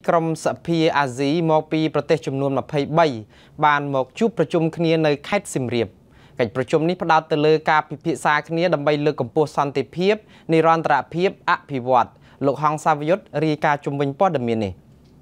ក្រុមសភាអាស៊ីមកពីប្រទេសចំនួន23បានមកជួបប្រជុំគ្នានៅខេត្តសៀមរាបកិច្ចប្រជុំនេះផ្ដោតទៅលើការពិភាក្សាគ្នាដើម្បីលើកកម្ពស់សន្តិភាពនិរន្តរភាពអភិវឌ្ឍលោកហងសាវយុទ្ធរាយការណ៍ជំវិញព័ត៌មាននេះ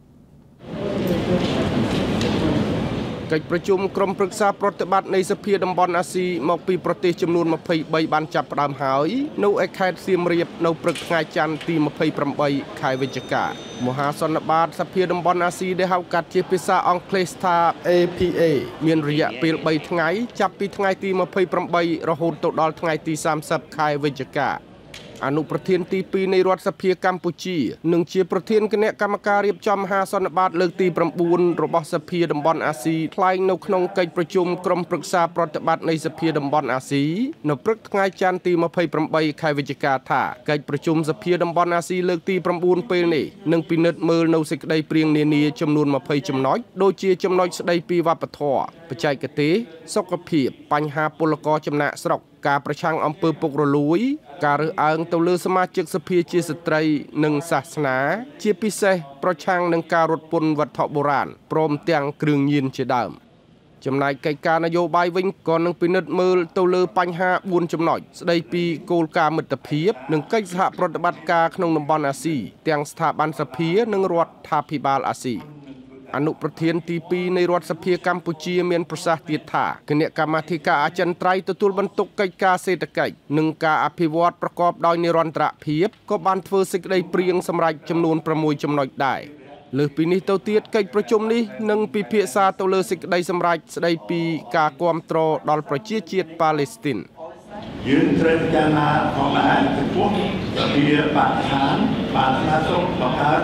កិច្ចប្រជុំក្រុមប្រឹក្សាប្រតិបត្តិនៃសភាតំបន់អាស៊ីមកពីប្រទេសចំនួន23បានចាប់ផ្ដើមហើយនៅឯខេត្តសៀមរាបនៅព្រឹកថ្ងៃច័ន្ទទី28ខែវិច្ឆិកាមហាសន្និបាតសភាតំបន់អាស៊ីដែលហៅកាត់ជាភាសាអង់គ្លេសថា APA មានរយៈពេល3ថ្ងៃចាប់ពីថ្ងៃទី28រហូតដល់ថ្ងៃទី30ខែវិច្ឆិកាអនុប្រធានទី2នៃរដ្ឋសភាកម្ពុជានិងជាប្រធានគណៈកម្មការរៀបចំមហាសន្និបាតលើកទី9របស់សភាតំបន់អាស៊ីថ្លែងនៅក្នុងកិច្ចប្រជុំក្រុមប្រឹក្សាប្រតិបត្តិនៃសភាតំបន់អាស៊ីនៅព្រឹកថ្ងៃច័ន្ទទី28ខែវិច្ឆិកាថាកិច្ចប្រជុំសភាតំបន់អាស៊ីលើកទី9ពេលនេះនឹងពិនិត្យមើលនៅសេចក្តីព្រាងនានាចំនួន20ចំណុចដូចជាចំណុចស្តីពីវប្បធម៌បច្ចេកទេសសុខភាពបញ្ហាពលករចំណាក់ស្រុកការប្រឆាំងអំពើពុករលួយការរើសអើងទៅលើសមាជិកសភាជាស្ត្រីនិងសាសនាជាពិសេសប្រឆាំងនឹងការរត់ពន្ធវត្ថុបុរាណព្រមទាំងគ្រឿងញៀនជាដើមចំណែកកិច្ចការនយោបាយវិញក៏នឹងពិនិត្យមើលទៅលើបញ្ហា4ចំណុចស្ដីពីគោលការណ៍មិត្តភាពនិងកិច្ចសហប្រតិបត្តិការក្នុងតំបន់អាស៊ីទាំងស្ថាប័នសភានិងរដ្ឋាភិបាលអាស៊ីអនុប្រធានទី2នៃរដ្ឋសភាកម្ពុជាមានប្រសាសន៍ទៀតថាគណៈកម្មាធិការអចិន្ត្រៃយ៍ទទួលបន្ទុកកិច្ចការសេដ្ឋកិច្ចនិងការអភិវឌ្ឍប្រកបដោយនិរន្តរភាពក៏បានធ្វើសេចក្តីព្រាងសម្រេចចំនួន6ចំណុចដែរលើសពីនេះទៅទៀតកិច្ចប្រជុំនេះនឹងពិភាក្សាទៅលើសេចក្តីសម្រេចស្តីពីការគាំទ្រដល់ប្រជាជាតិប៉ាឡេស្ទីនយើងត្រូវពិចារណាផងដែរចំពោះសភាបរិស្ថានបានស្នើសុំបង្កើត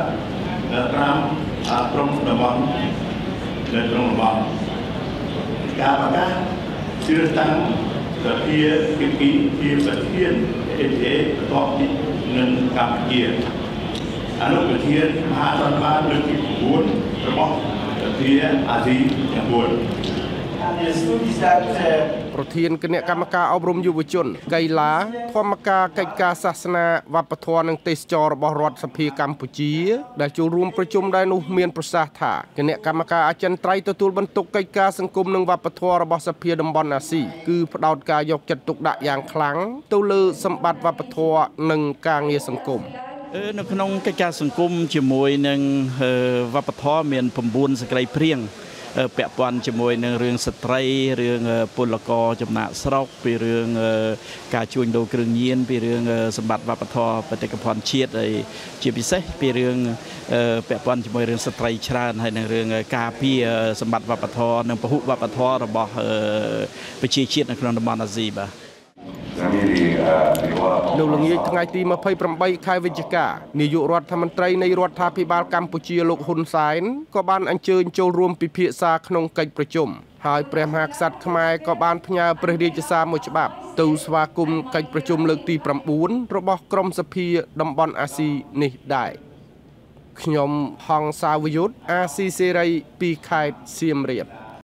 5ក្រុមតំបន់នៅក្នុងតំបន់ការប្រកាសជ្រើសតាំងសភាភាគីជាប្រធាន APA បន្ទាប់ពីនឹងកម្ពុជាអនុប្រធានមហាសន្និបាតលើកទី9របស់សភាអាស៊ីទាំង4ប្រធានគណៈកម្មការអប់រំយុវជនកីឡាធម្មការកិច្ចការសាសនាវប្បធម៌និងទេសចររបស់រដ្ឋសភាកម្ពុជាដែលចូលរួមប្រជុំដែរនោះមានប្រសាសន៍ថាគណៈកម្មការអចិន្ត្រៃយ៍ទទួលបន្ទុកកិច្ចការសង្គមនិងវប្បធម៌របស់សភាតំបន់អាស៊ីគឺផ្ដោតការយកចិត្តទុកដាក់យ៉ាងខ្លាំងទៅលើសម្បត្តិវប្បធម៌និងការងារសង្គមនៅក្នុងកិច្ចការសង្គមជាមួយនឹងវប្បធម៌មាន9សេចក្តីព្រាងពាក់ព័ន្ធជាមួយនឹងរឿងស្ត្រីរឿងពលករចំណាក់ស្រុកពីរឿងការជួញដូរគ្រឿងញៀនពីរឿងសម្បត្តិវប្បធម៌បេតិកភណ្ឌជាតិហើយជាពិសេសពីរឿងពាក់ព័ន្ធជាមួយរឿងស្ត្រីច្រើនហើយនឹងរឿងការពារសម្បត្តិវប្បធម៌និងពហុវប្បធម៌របស់ប្រជាជាតិនៅក្នុងតំបន់អាស៊ីបាទនៅល្ងាចថ្ងៃទី28ខែវិច្ឆិកានាយករដ្ឋមន្ត្រីនៃរដ្ឋាភិបាលកម្ពុជាលោកហ៊ុនសែនក៏បានអញ្ជើញចូលរួមពិភាក្សាក្នុងកិច្ចប្រជុំហើយព្រះមហាក្សត្រខ្មែរក៏បានផ្ញើព្រះរាជសារមួយច្បាប់ទៅស្វាគមន៍កិច្ចប្រជុំលើកទី9របស់ក្រុមសភាតំបន់អាស៊ីនេះដែរខ្ញុំហងសាវយុទ្ធអាស៊ីសេរីពីខេត្តសៀមរាប